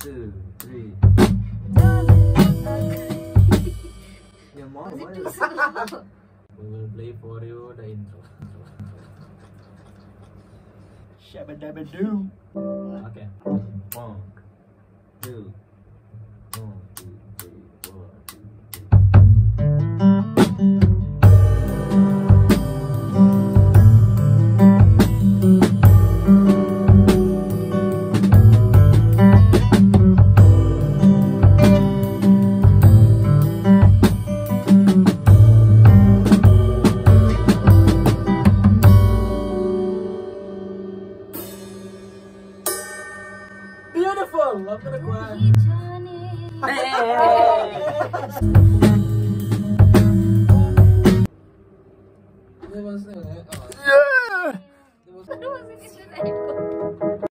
2, 3. Your mom. Was it too slow? We will play for you the intro. Shabba dabba doo. Okay. 1, 2. 1, 2, 3, 4, 2, 3. Beautiful! I'm gonna cry. Aduh, masih di sini.